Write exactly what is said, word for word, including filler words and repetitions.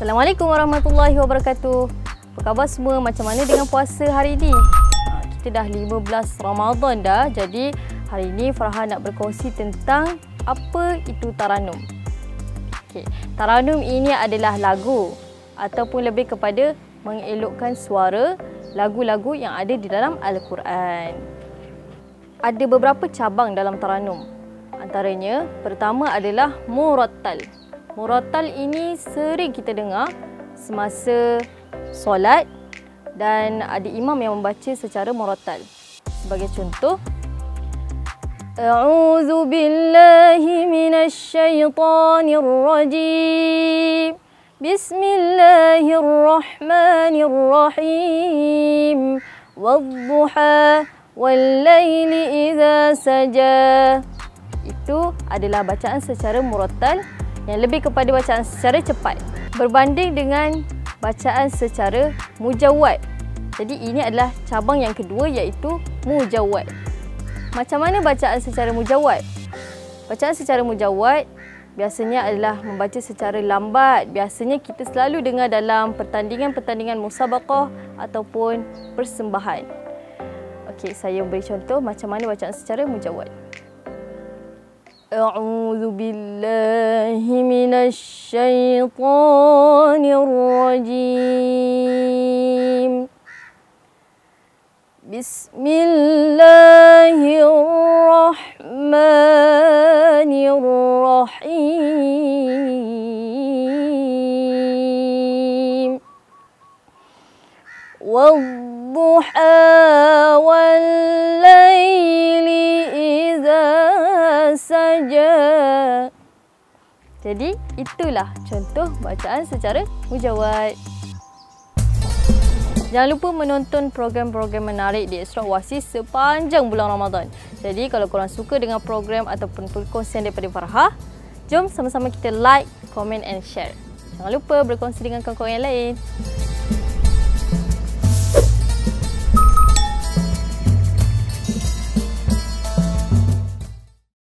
Assalamualaikum warahmatullahi wabarakatuh. Apa khabar semua? Macam mana dengan puasa hari ini? Ha, kita dah lima belas Ramadan dah. Jadi hari ini Farah nak berkongsi tentang apa itu Taranum. Okay. Taranum ini adalah lagu ataupun lebih kepada mengelokkan suara lagu-lagu yang ada di dalam Al-Quran. Ada beberapa cabang dalam Taranum. Antaranya, pertama adalah Murattal. Murattal ini sering kita dengar semasa solat dan ada imam yang membaca secara murattal. Sebagai contoh, A'udzu billahi minasy syaithanir rajim. Bismillahirrahmanirrahim. Wadduha wal laili idza saja. Itu adalah bacaan secara murattal yang lebih kepada bacaan secara cepat berbanding dengan bacaan secara mujawwad. Jadi ini adalah cabang yang kedua, iaitu mujawwad. Macam mana bacaan secara mujawwad? Bacaan secara mujawwad biasanya adalah membaca secara lambat. Biasanya kita selalu dengar dalam pertandingan-pertandingan musabaqah ataupun persembahan. Okey, saya beri contoh macam mana bacaan secara mujawwad. A'udzu billahi minasy syaithanir rajim. Bismillahirrahmanirrahim. Wadduha wal laili idza saja. Jadi itulah contoh bacaan secara mujawwad. Jangan lupa menonton program-program menarik di Extra Oasis sepanjang bulan Ramadan. Jadi kalau korang suka dengan program ataupun perkongsian daripada Farah, jom sama-sama kita like, komen and share. Jangan lupa berkongsi dengan kawan-kawan yang lain.